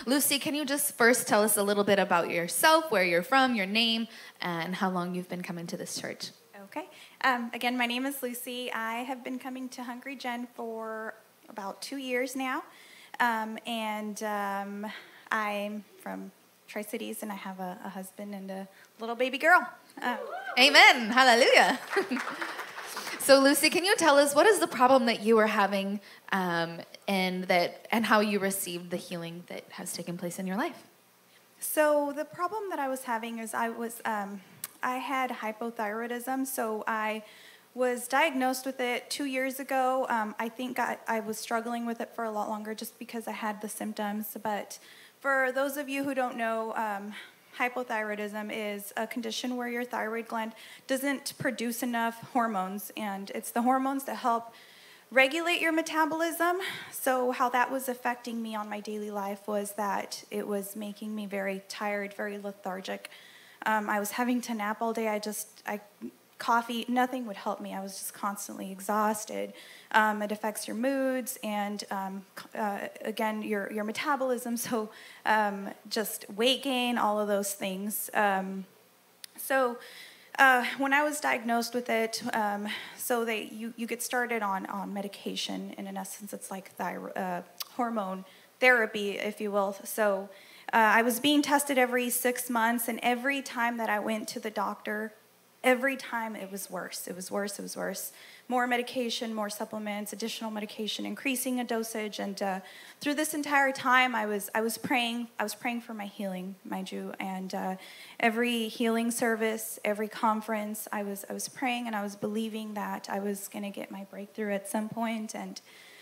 Lucy, can you just first tell us a little bit about yourself, where you're from, your name, and how long you've been coming to this church? Okay. Again, my name is Lucy. I have been coming to Hungry Gen for about 2 years now. I'm from Tri-Cities, and I have a husband and a little baby girl. Amen. Hallelujah. So, Lucy, can you tell us what is the problem that you were having and how you received the healing that has taken place in your life? So the problem that I was having is I had hypothyroidism, so I was diagnosed with it 2 years ago. I think I was struggling with it for a lot longer just because I had the symptoms. But for those of you who don't know, hypothyroidism is a condition where your thyroid gland doesn't produce enough hormones, and it's the hormones that help regulate your metabolism. So how that was affecting me on my daily life was that it was making me very tired, very lethargic. I was having to nap all day. Coffee, nothing would help me. I was just constantly exhausted. It affects your moods and, again, your metabolism. So just weight gain, all of those things. When I was diagnosed with it, you get started on medication, and in essence, it's like hormone therapy, if you will. So I was being tested every 6 months, and every time that I went to the doctor, every time it was worse. It was worse. It was worse. More medication, more supplements, additional medication, increasing a dosage. And through this entire time, I was praying. I was praying for my healing, mind you. And every healing service, every conference, I was praying, and I was believing that I was going to get my breakthrough at some point. And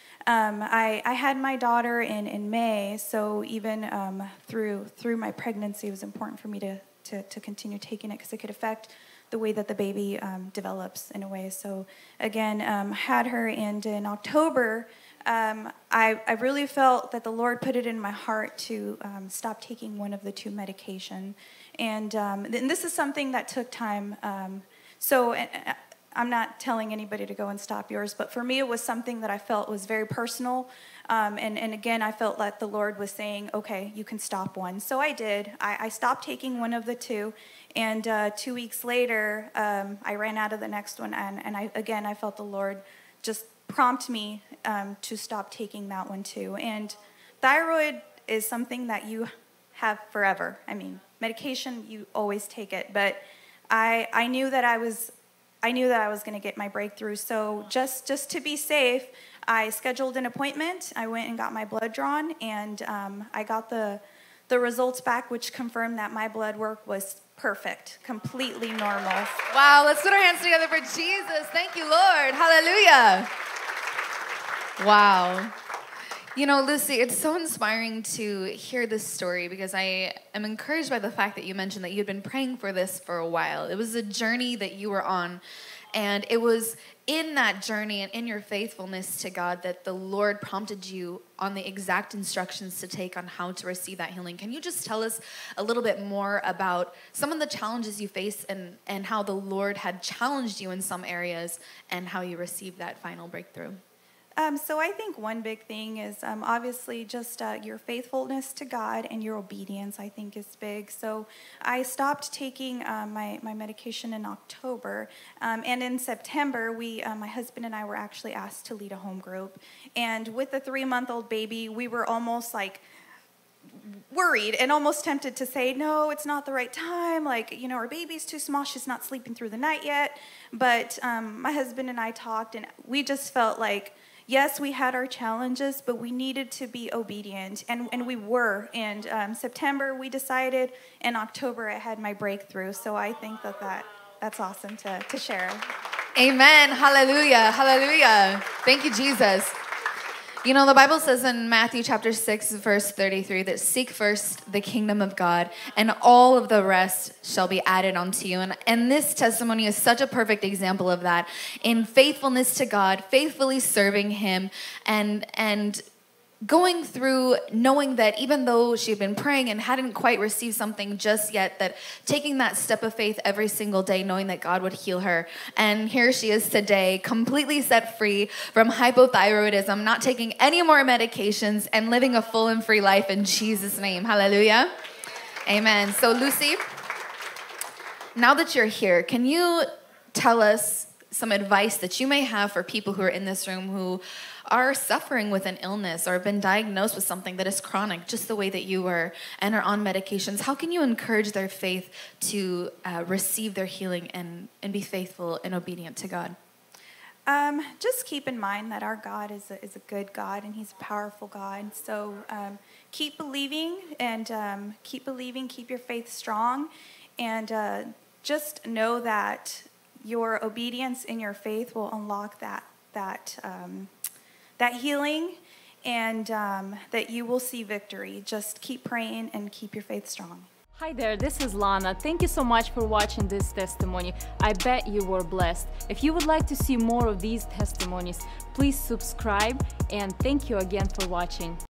I had my daughter in May, so even through my pregnancy, it was important for me to continue taking it because it could affect the way that the baby develops in a way. So again, had her, and in October, I really felt that the Lord put it in my heart to stop taking one of the two medication. And this is something that took time. I'm not telling anybody to go and stop yours, but for me it was something that I felt was very personal. And again, I felt that the Lord was saying, okay, you can stop one. So I did. I stopped taking one of the two. And 2 weeks later, I ran out of the next one. And I felt the Lord just prompt me to stop taking that one too. And thyroid is something that you have forever. I mean, medication, you always take it. But I knew that I was going to get my breakthrough. So just to be safe, I scheduled an appointment. I went and got my blood drawn, and I got the results back, which confirmed that my blood work was perfect, completely normal. Wow, let's put our hands together for Jesus. Thank you, Lord. Hallelujah. Wow. You know, Lucy, it's so inspiring to hear this story because I am encouraged by the fact that you mentioned that you'd been praying for this for a while. It was a journey that you were on, and it was in that journey and in your faithfulness to God that the Lord prompted you on the exact instructions to take on how to receive that healing. Can you just tell us a little bit more about some of the challenges you faced and how the Lord had challenged you in some areas and how you received that final breakthrough? So I think one big thing is obviously just your faithfulness to God and your obedience, I think, is big. So I stopped taking my medication in October, and in September, my husband and I were actually asked to lead a home group. And with a 3-month-old baby, we were almost like worried and almost tempted to say, no, it's not the right time. Like, you know, our baby's too small. She's not sleeping through the night yet. But my husband and I talked, and we just felt like, yes, we had our challenges, but we needed to be obedient, and we were. And September, we decided. In October, I had my breakthrough. So I think that's awesome to share. Amen. Hallelujah. Hallelujah. Thank you, Jesus. You know, the Bible says in Matthew chapter 6, verse 33, that seek first the kingdom of God, and all of the rest shall be added unto you. And this testimony is such a perfect example of that. In faithfulness to God, faithfully serving Him, and going through knowing that even though she had been praying and hadn't quite received something just yet, that taking that step of faith every single day, knowing that God would heal her. And here she is today, completely set free from hypothyroidism, not taking any more medications, and living a full and free life in Jesus' name. Hallelujah. Amen. So Lucy, now that you're here, can you tell us some advice that you may have for people who are in this room who are suffering with an illness or have been diagnosed with something that is chronic, just the way that you were, and are on medications? How can you encourage their faith to receive their healing and be faithful and obedient to God? Just keep in mind that our God is a good God, and He's a powerful God. So keep believing, and keep your faith strong, and just know that your obedience in your faith will unlock that healing, and that you will see victory. Just keep praying and keep your faith strong. Hi there, this is Lana. Thank you so much for watching this testimony. I bet you were blessed. If you would like to see more of these testimonies, please subscribe, and thank you again for watching.